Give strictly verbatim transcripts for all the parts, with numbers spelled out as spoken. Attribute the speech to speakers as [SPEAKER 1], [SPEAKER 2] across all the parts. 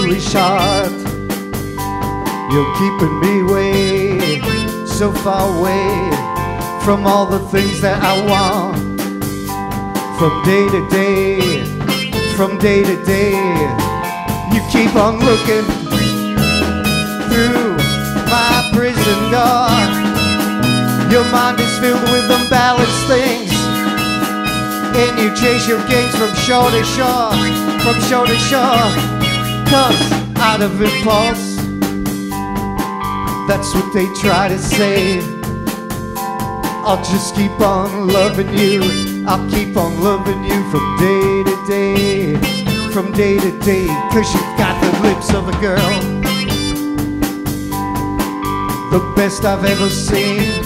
[SPEAKER 1] foolish heart. You're keeping me way, so far away from all the things that I want. From day to day, from day to day, you keep on looking through my prison door. Your mind is filled with unbalanced things, and you chase your games from shore to shore, from shore to shore. Cause out of impulse, that's what they try to say. I'll just keep on loving you, I'll keep on loving you from day to day, from day to day. Cause you've got the lips of a girl, the best I've ever seen.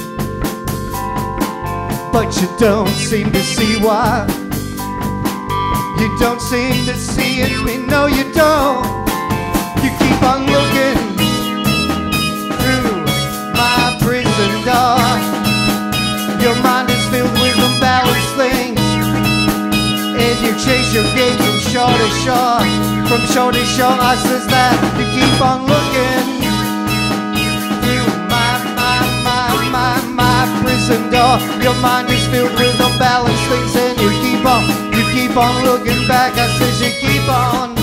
[SPEAKER 1] But you don't seem to see why. You don't seem to see it, me, no you don't. You keep on looking through my prison door. Your mind is filled with unbalanced things, and you chase your games from shore to shore, from shore to shore. I says that you keep on looking through my, my, my, my, my prison door. Your mind is filled with unbalanced things, and you keep on, you keep on looking back. I says you keep on